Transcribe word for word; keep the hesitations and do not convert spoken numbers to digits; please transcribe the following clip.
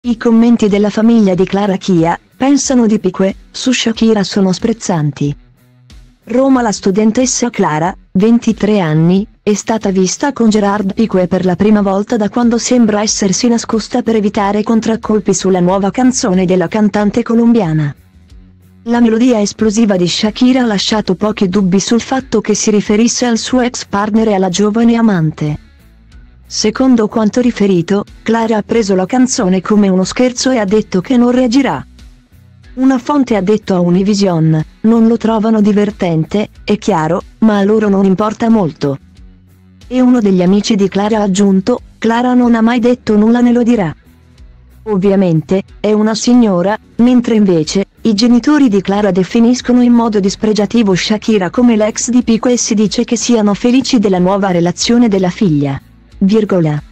I commenti della famiglia di Clara Chia, pensano di Piqué, su Shakira sono sprezzanti. Roma. La studentessa Clara, ventitré anni, è stata vista con Gerard Piqué per la prima volta da quando sembra essersi nascosta per evitare contraccolpi sulla nuova canzone della cantante colombiana. La melodia esplosiva di Shakira ha lasciato pochi dubbi sul fatto che si riferisse al suo ex partner e alla giovane amante. Secondo quanto riferito, Clara ha preso la canzone come uno scherzo e ha detto che non reagirà. Una fonte ha detto a Univision: non lo trovano divertente, è chiaro, ma a loro non importa molto. E uno degli amici di Clara ha aggiunto: Clara non ha mai detto nulla né lo dirà. Ovviamente, è una signora, mentre invece, i genitori di Clara definiscono in modo dispregiativo Shakira come l'ex di Piqué e si dice che siano felici della nuova relazione della figlia. Virgola.